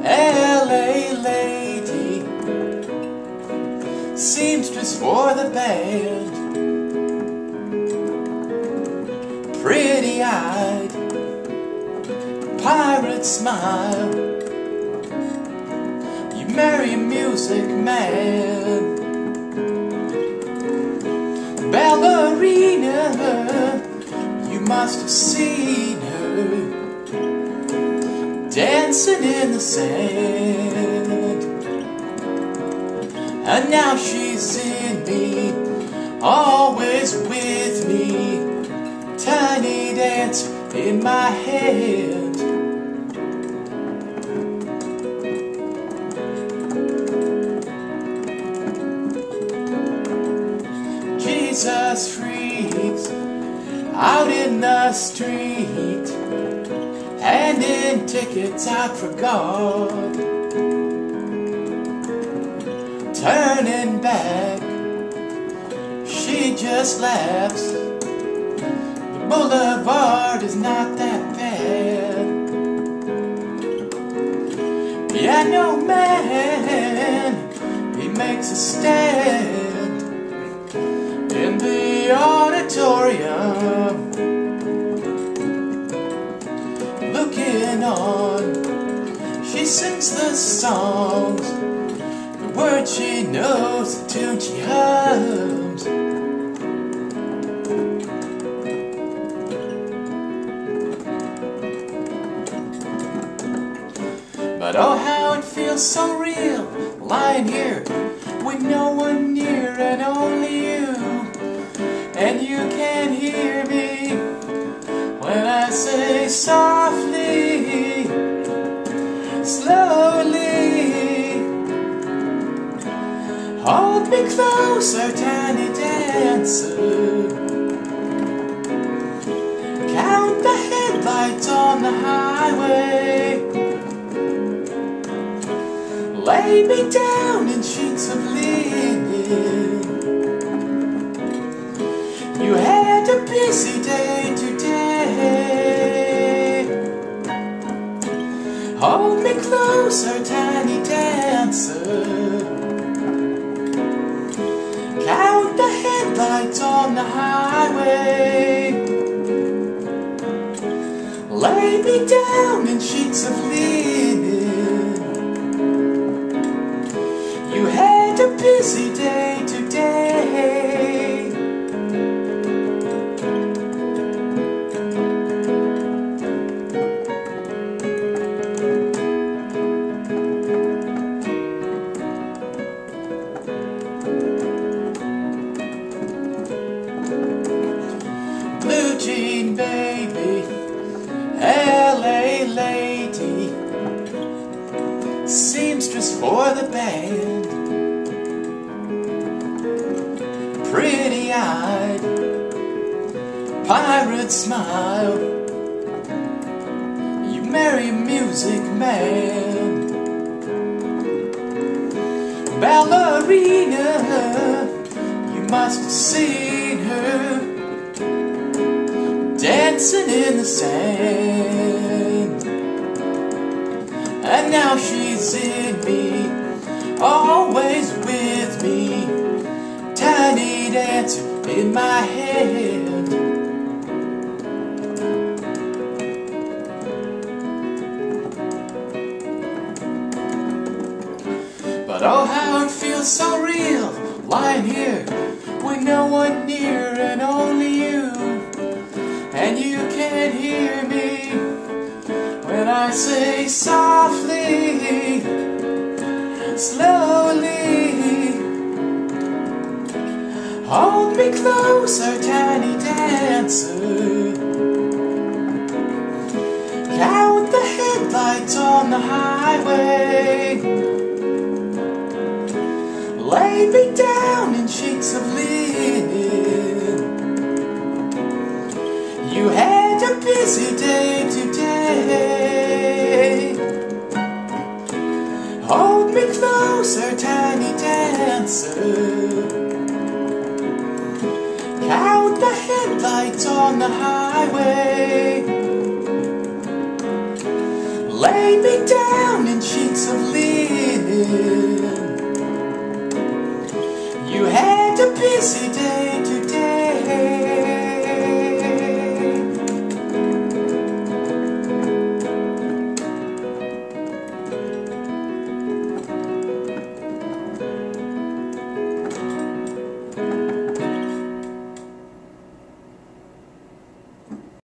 LA lady, seamstress for the band, pretty-eyed, pirate smile. You marry a music man, ballerina. You must have seen her dancing in the sand. And now she's in me, always with me, tiny dancer in my hand. Jesus freaks out in the street, handing tickets out for God. Turning back, she just laughs. The boulevard is not that bad. Piano man, he makes a stand in the auditorium, looking on. She sings the songs, the words she knows, the tune she hums. But oh, how it feels so real, lying here with no one near and only you. And you can hear me when I say softly, slowly, hold me closer, tiny dancer. Count the headlights on the highway. Lay me down in sheets of linen. You had a busy day today. Hold me closer, tiny dancer. Count the headlights on the highway. Lay me down in sheets of linen. You had a busy day today. Blue jean baby, LA lady, seamstress for the band, pretty-eyed, pirate smile. You marry a music man, ballerina. You must have seen her dancing in the sand. And now she's in me, always with me, tiny dancer in my hand. But oh, how it feels so real, lying here with no one near and only you. And you can hear me when I say softly, slowly, hold me closer, tiny dancer. Count the headlights on the highway. Lay me down in sheets of linen. You had a busy day today. Hold me closer, tiny dancer. Count the headlights on the highway. Lay me down in sheets of live.